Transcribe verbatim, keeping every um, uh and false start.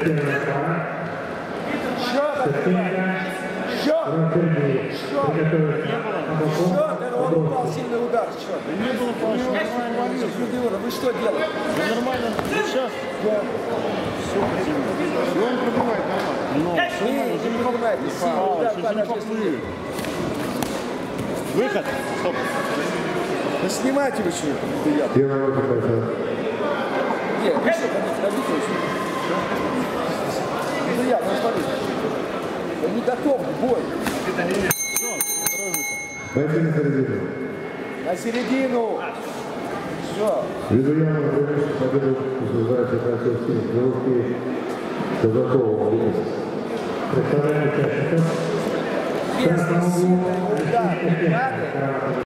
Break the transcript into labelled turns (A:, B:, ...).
A: Счет открывай. Счет. Счет. Счет. Это он упал, сильный удар. Счет.
B: Не было нормально.
A: Вы что делаете?
B: Нормально. Сейчас.
A: Да.
B: Все противно. И он пробивает нормально. Но
A: Вы не пробиваете.
B: Еще не поплыли. Выход. Стоп.
A: Да снимайте вы что?
C: Первый вопрос, пожалуйста.
A: Нет, вы что, ходите, ходите. Ну я, ну смотрите. Он не готов к бою.
C: Пойди на середину.
A: На середину. Все.
C: Ввиду явного преимущества победу присуждается Красовский Головки Казакова. Представляем участников.
A: Без сильного удара.